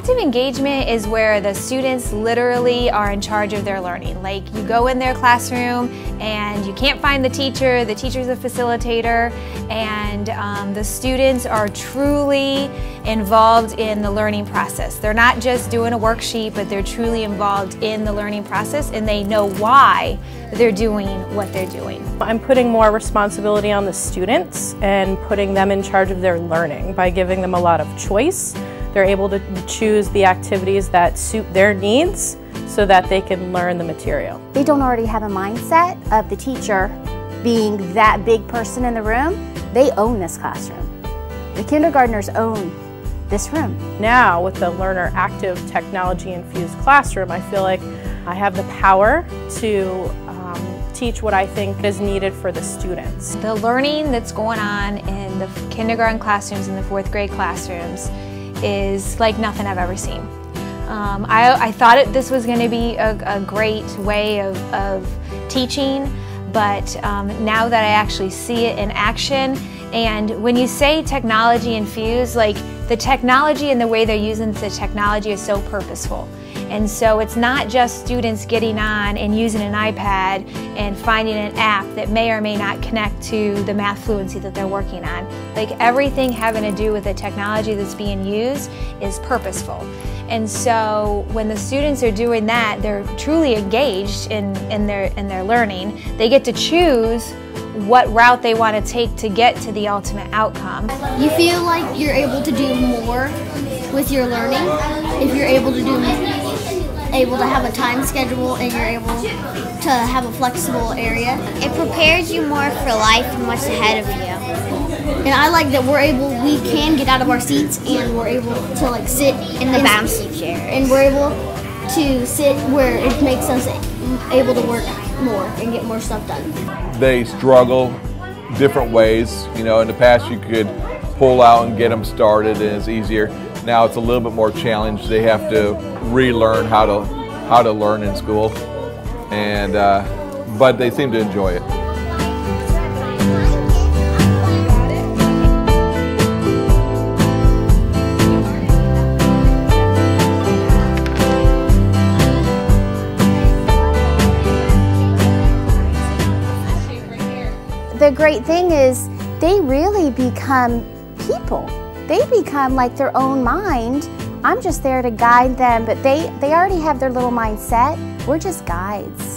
Active engagement is where the students literally are in charge of their learning. Like, you go in their classroom and you can't find the teacher's a facilitator, and the students are truly involved in the learning process. They're not just doing a worksheet, but they're truly involved in the learning process, and they know why they're doing what they're doing. I'm putting more responsibility on the students and putting them in charge of their learning by giving them a lot of choice. They're able to choose the activities that suit their needs so that they can learn the material. They don't already have a mindset of the teacher being that big person in the room. They own this classroom. The kindergartners own this room. Now, with the learner active technology infused classroom, I feel like I have the power to teach what I think is needed for the students. The learning that's going on in the kindergarten classrooms and the fourth grade classrooms is like nothing I've ever seen. I thought this was going to be a great way of teaching, but now that I actually see it in action, and when you say technology infused, like, the technology and the way they're using the technology is so purposeful. And so it's not just students getting on and using an iPad and finding an app that may or may not connect to the math fluency that they're working on. Like, everything having to do with the technology that's being used is purposeful. And so when the students are doing that, they're truly engaged in their learning. They get to choose what route they want to take to get to the ultimate outcome. You feel like you're able to do more with your learning if you're able to have a time schedule and you're able to have a flexible area. It prepares you more for life and what's ahead of you. And I like that we can get out of our seats and we're able to, like, sit in the bouncy chair. And we're able to sit where it makes us able to work more and get more stuff done. They struggle different ways. You know, in the past you could pull out and get them started and it's easier. Now it's a little bit more challenged. They have to relearn how to learn in school, and but they seem to enjoy it. The great thing is they really become people. They become like their own mind. I'm just there to guide them, but they already have their little mindset. We're just guides.